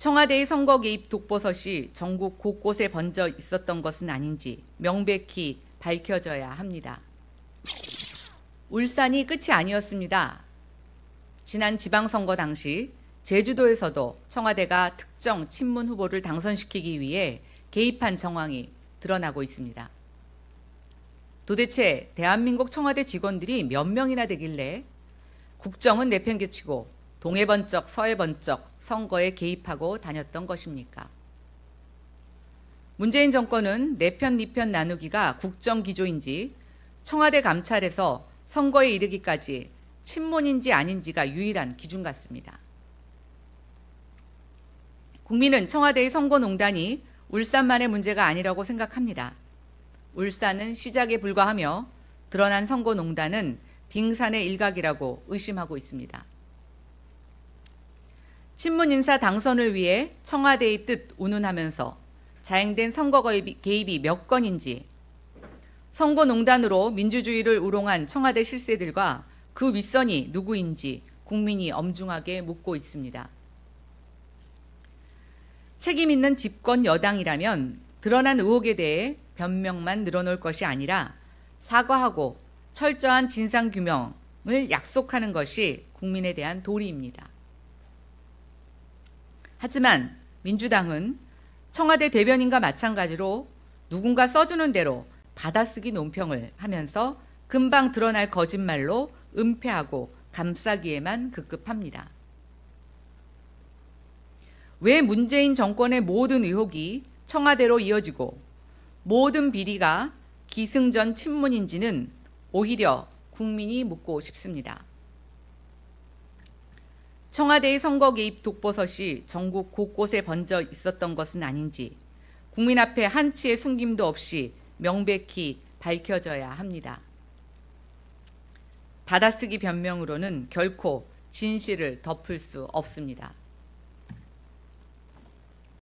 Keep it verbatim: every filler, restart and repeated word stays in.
청와대의 선거 개입 독버섯이 전국 곳곳에 번져 있었던 것은 아닌지 명백히 밝혀져야 합니다. 울산이 끝이 아니었습니다. 지난 지방선거 당시 제주도에서도 청와대가 특정 친문 후보를 당선시키기 위해 개입한 정황이 드러나고 있습니다. 도대체 대한민국 청와대 직원들이 몇 명이나 되길래 국정은 내팽개치고 동해 번쩍 서해 번쩍 선거에 개입하고 다녔던 것입니까? 문재인 정권은 내 편 니 편 나누기가 국정 기조인지 청와대 감찰에서 선거에 이르기까지 친문인지 아닌지가 유일한 기준 같습니다. 국민은 청와대의 선거농단이 울산만의 문제가 아니라고 생각합니다. 울산은 시작에 불과하며 드러난 선거농단은 빙산의 일각이라고 의심하고 있습니다. 친문 인사 당선을 위해 청와대의 뜻 운운하면서 자행된 선거 개입이 몇 건인지, 선거농단으로 민주주의를 우롱한 청와대 실세들과 그 윗선이 누구인지 국민이 엄중하게 묻고 있습니다. 책임 있는 집권 여당이라면 드러난 의혹에 대해 변명만 늘어놓을 것이 아니라 사과하고 철저한 진상규명을 약속하는 것이 국민에 대한 도리입니다. 하지만 민주당은 청와대 대변인과 마찬가지로 누군가 써주는 대로 받아쓰기 논평을 하면서 금방 드러날 거짓말로 은폐하고 감싸기에만 급급합니다. 왜 문재인 정권의 모든 의혹이 청와대로 이어지고 모든 비리가 기승전 친문인지는 오히려 국민이 묻고 싶습니다. 청와대의 선거 개입 독버섯이 전국 곳곳에 번져 있었던 것은 아닌지 국민 앞에 한치의 숨김도 없이 명백히 밝혀져야 합니다. 받아쓰기 변명으로는 결코 진실을 덮을 수 없습니다.